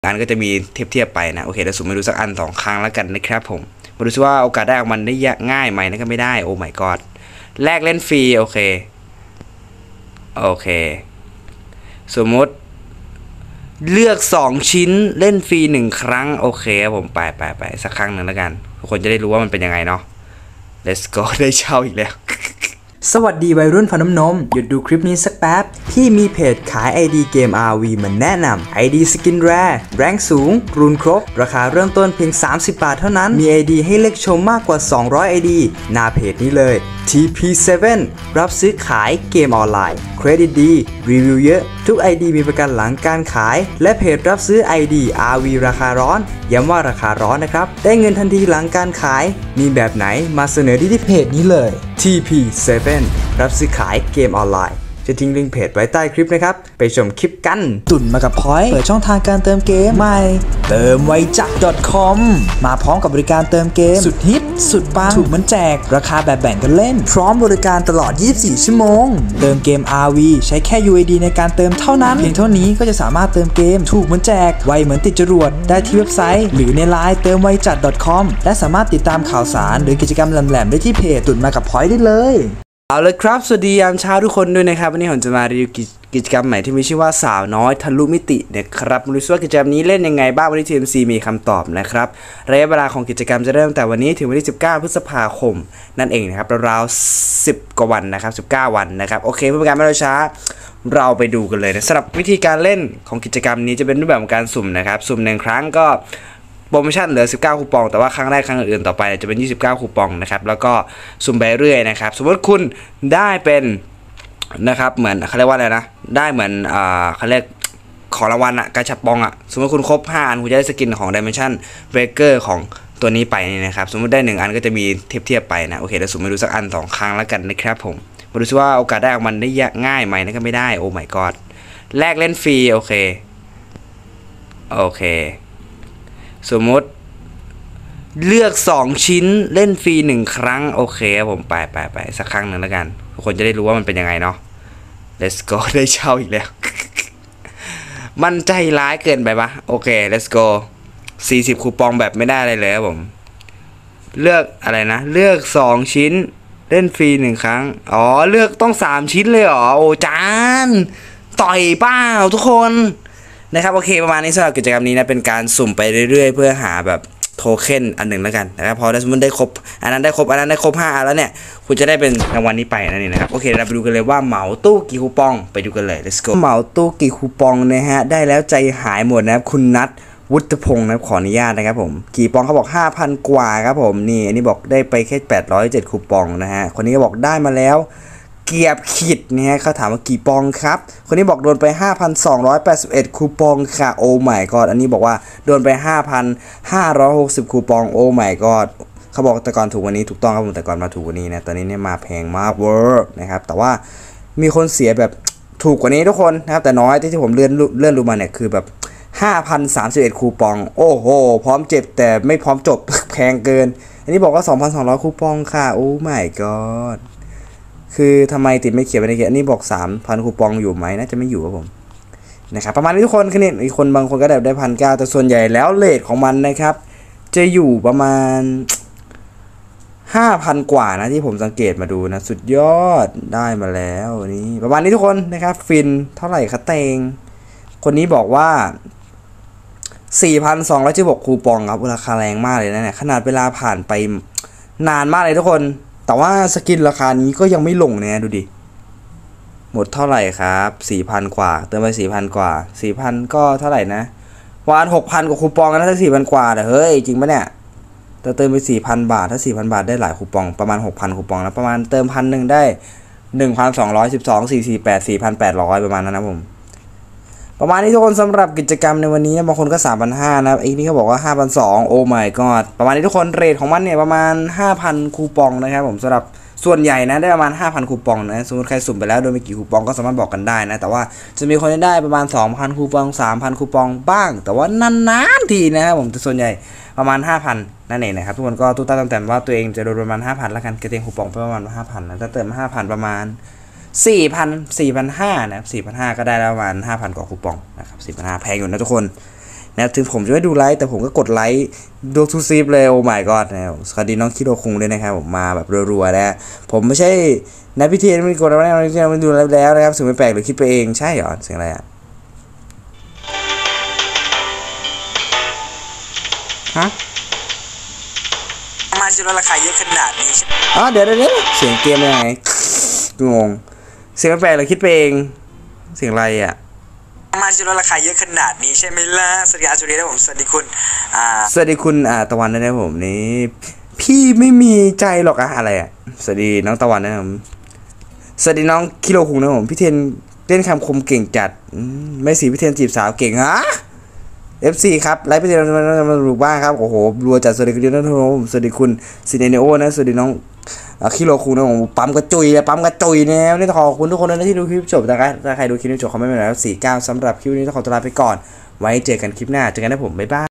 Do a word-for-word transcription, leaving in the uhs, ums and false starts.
งานก็จะมีเทียบเทียบไปนะโอเคเดี๋ยวสุ่มมาดูสักอันสองครั้งแล้วกันนะครับผมมาดูซิว่าโอกาสได้ออกมันได้ง่ายไหมนะก็ไม่ได้โอ้ my god แลกเล่นฟรีโอเคโอเคสมมติเลือกสองชิ้นเล่นฟรีหนึ่งครั้งโอเคผมไปไปไปสักครั้งหนึ่งแล้วกันทุกคนจะได้รู้ว่ามันเป็นยังไงเนาะ let's go ได้เช่าอีกแล้วสวัสดีวัยรุ่นฟันน้ำนมหยุดดูคลิปนี้สักแป๊บพี่มีเพจขาย ไอ ดี เกม อาร์ วี มาแนะนำ ไอ ดี สกินแรร์แรงสูงรูนครบราคาเริ่มต้นเพียงสามสิบบาทเท่านั้นมี ไอ ดี ให้เลือกชมมากกว่าสองร้อย ไอ ดี หน้าเพจนี้เลย ที พี เซเว่น รับซื้อขายเกมออนไลน์เครดิตดีรีวิวเยอะทุก ไอ ดี มีประกันหลังการขายและเพจรับซื้อ ไอ ดี อาร์ วี ราคาร้อนย้ำว่าราคาร้อนนะครับได้เงินทันทีหลังการขายมีแบบไหนมาเสนอที่เพจนี้เลย ที พี เซเว่น รับซื้อขายเกมออนไลน์จะทิ้งลิงก์เพจไว้ใต้คลิปนะครับไปชมคลิปกันตุ่นมากับพอยต์เปิดช่องทางการเติมเกมใหม่เติมไวจัก .com มาพร้อมกับบริการเติมเกมสุดฮิตสุดปังถูกเหมือนแจกราคาแบบแบ่งกันเล่นพร้อมบริการตลอดยี่สิบสี่ชั่วโมงเติมเกม อาร์ วี ใช้แค่ ยู ไอ ดี ในการเติมเท่านั้นเพียงเท่านี้ก็จะสามารถเติมเกมถูกเหมือนแจกไวเหมือนติดจรวดได้ที่เว็บไซต์หรือในไลน์เติมไวจัด .com และสามารถติดตามข่าวสารหรือกิจกรรมแหลมๆได้ที่เพจตุ่นมากับพอยต์ได้เลยเอาเลยครับสวัสดียามเช้าทุกคนด้วยนะครับวันนี้ผมจะมารีวิวกิจกรรมใหม่ที่มีชื่อว่าสาวน้อยทะลุมิตินะครับมาดูว่ากิจกรรมนี้เล่นยังไงบ้างวันนี้ ที เอ็ม ซี มีคำตอบนะครับระยะเวลาของกิจกรรมจะเริ่มตั้งแต่วันนี้ถึงวันที่สิบเก้าพฤษภาคมนั่นเองนะครับราวๆสิบกว่าวันนะครับสิบเก้าวันนะครับโอเคเพื่อเป็นการไม่รอช้าเราไปดูกันเลยนะสำหรับวิธีการเล่นของกิจกรรมนี้จะเป็นรูปแบบของการสุ่มนะครับสุ่มหนึ่งครั้งก็โปรโมชั่นเหลือสิบเก้าคูปองแต่ว่าครั้งแรกครั้งอื่นต่อไปจะเป็นยี่สิบเก้าคูปองนะครับแล้วก็สุ่มไปเรื่อยนะครับสมมติคุณได้เป็นนะครับเหมือนเขาเรียกว่าอะไรนะได้เหมือนอ่าเขาเรียกของรางวัลอะกระชับปองอะสมมติคุณครบห้าอันคุณจะได้สกินของ Dimension Breaker ของตัวนี้ไปนี่นะครับสมมติได้หนึ่งอันก็จะมีเทียบเทียบไปนะโอเคเดี๋ยวสุ่มมาดูสักอันสองครั้งแล้วกันนะครับผมมาดูซิว่าโอกาสได้ออกมันได้ง่ายไหมนะก็ไม่ได้โอ้ my god แลกเล่นฟรีโอเคโอเคสมมติเลือกสองชิ้นเล่นฟรีหนึ่งครั้งโอเคผมไปไปไปสักครั้งหนึ่งแล้วกันทุกคนจะได้รู้ว่ามันเป็นยังไงเนาะ let's go ได้เช่าอีกแล้ว มันใจร้ายเกินไปปะโอเค let's go สี่สิบคูปองแบบไม่ได้อะไรเลยครับผมเลือกอะไรนะเลือกสองชิ้นเล่นฟรีหนึ่งครั้งอ๋อเลือกต้องสามชิ้นเลยเหรอโอ้จานต่อยเปล่าทุกคนนะครับโอเคประมาณนี้สำหรับกิจกรรมนี้นะเป็นการสุ่มไปเรื่อยๆเพื่อหาแบบโทเค็นอันหนึ่งแล้วกันนะครับพอได้สมมติได้ครบอันนั้นได้ครบอันนั้นได้ครบห้าอันแล้วเนี่ยคุณจะได้เป็นรางวัลนี้ไปนั่นเองนะครับโอเคเราไปดูกันเลยว่าเหมาตู้กี่คูปองไปดูกันเลย let's go เหมาตู้กี่คูปองนะฮะได้แล้วใจหายหมดนะครับคุณนัทวุฒิพงศ์นะครับขออนุญาตนะครับผมกี่ปองเขาบอก ห้าพัน กว่าครับผมนี่อันนี้บอกได้ไปแค่แปดร้อยเจ็ดคูปองนะฮะคนนี้ก็บอกได้มาแล้วเกียบขีดเนี่ยฮะเขาถามว่ากี่ปองครับคนนี้บอกโดนไป ห้าพันสองร้อยแปดสิบเอ็ด คูปองค่ะโอ้ my god อันนี้บอกว่าโดนไป ห้าพันห้าร้อยหกสิบ คูปองโอ้ my god เขาบอกแต่ก่อนถูกวันนี้ถูกต้องครับผมแต่ก่อนมาถูกวันนี้นะตอนนี้เนี่ยมาแพงมากเวอร์นะครับแต่ว่ามีคนเสียแบบถูกกว่านี้ทุกคนนะครับแต่น้อยที่ผมเลื่อนเลื่อนดูมาเนี่ยคือแบบ ห้าพันสามสิบเอ็ด คูปองโอ้โหพร้อมเจ็บแต่ไม่พร้อมจบ แพงเกินอันนี้บอกว่า สองพันสองร้อย คูปองค่ะโอ้ my godคือทำไมติดไม่เขียนไปในเขียนอันนี้บอก สามพัน คูปองอยู่ไหมน่าจะไม่อยู่ครับผมนะครับประมาณนี้ทุกคนคือเนี่ยอีกคนบางคนก็ได้ได้พันเก้าแต่ส่วนใหญ่แล้วเรทของมันนะครับจะอยู่ประมาณ ห้าพัน กว่านะที่ผมสังเกตมาดูนะสุดยอดได้มาแล้วนี่ประมาณนี้ทุกคนนะครับฟินเท่าไหร่คะเตงคนนี้บอกว่า สี่พันสองร้อยสิบหก คูปองครับราคาแรงมากเลยนะเนี่ยขนาดเวลาผ่านไปนานมากเลยทุกคนแต่ว่าสกินราคานี้ก็ยังไม่ลงเนี่ยดูดิหมดเท่าไหร่ครับ สี่พัน กว่าเติมไป สี่พัน กว่า สี่พัน ก็เท่าไหร่นะวาน หกพัน กว่าคูปองนะถ้า สี่พัน กว่าแต่เฮ้ยจริงปะเนี่ยแต่เติมไป สี่พัน บาทถ้า สี่พัน บาทได้หลายคูปองประมาณ หกพัน คูปองแล้วประมาณเติม หนึ่งพัน นึงได้ หนึ่งพันสองร้อยสิบสอง สี่ สี่ แปด สี่พันแปดร้อย ประมาณนั้นนะผมประมาณนี้ทุกคนสำหรับกิจกรรมในวันนี้บางคนก็ สามพันห้าร้อย นะอีกนี้เขาบอกว่า ห้าพันสองร้อย โอ้ my god ประมาณนี้ทุกคนเรทของมันเนี่ยประมาณ ห้าพัน คูปองนะครับผมสำหรับส่วนใหญ่นะได้ประมาณ ห้าพัน คูปองนะสมมติใครสุ่มไปแล้วโดยมีกี่คูปองก็สามารถบอกกันได้นะแต่ว่าจะมีคนได้ประมาณ สองพัน คูปอง สามพัน คูปองบ้างแต่ว่านานๆทีนะครับผมแต่ส่วนใหญ่ประมาณ ห้าพัน นั่นเองนะครับทุกคนก็ตู้ตาตั้งแต่ว่าตัวเองจะโดนประมาณ ห้าพัน แล้วกันกระเทียมคูปองไปประมาณ ห้าพัน นะถ้าเติม ห้าพัน ประมาณ สี่พัน สี่พันห้าร้อย นะครับ สี่พันห้าร้อย ก็ได้ประมาณ ห้าพัน กว่าคูปองนะครับ สี่พันห้าร้อย แพงอยู่นะทุกคนนะครับถึงผมจะไม่ดูไลค์แต่ผมก็กดไลค์ดูทุกซีฟเลยโอ้ my god นะครับสวัสดีน้องคิโรคุงด้วยนะครับผมมาแบบรัวๆนะผมไม่ใช่นักพิธีไม่กดอะไรไม่ได้ดูแล้วนะครับสิ่งไม่แปลกหรือคิดไปเองใช่เหรอเสียงอะไรอะฮะมาจะลดราคาเยอะขนาดนี้อ๋อเดี๋ยวเดี๋ยวเสียงเกมยังไงงงเสียงแปลกหรือคิดไปเองเสียงอะไรอะมาจะลดราคาเยอะขนาดนี้ใช่ไหมล่ะสวัสดีอาจูเรียนะผมสวัสดีคุณอ่าสวัสดีคุณอ่าตะวันนะครับผมนี่พี่ไม่มีใจหรอกอะอะไรอะสวัสดีน้องตะวันนะครับสวัสดีน้องคิโรคุงนะผมพี่เทนเล่นคำคมเก่งจัดไม่สีพี่เทนจีบสาวเก่งฮะ เอฟ ซี ครับไลฟ์พี่เทนมาดูบ้างครับโอ้โหรัวจัดสวัสดีคุณนะผมสวัสดีคุณซินเนโอนะสวัสดีน้องคิโรคุงนะผมปั๊มกระจุยเลยปั๊มกระจุยเนี่ยนี่ขอบคุณทุกคนนะที่ดูคลิปจบนะครับถ้าใครดูคลิปนี้จบคอมเมนต์มาแล้วสี่เก้าสำหรับคลิปนี้ต้องขอตัวลาไปก่อนไว้เจอกันคลิปหน้าเจอกันนะผมบ๊ายบาย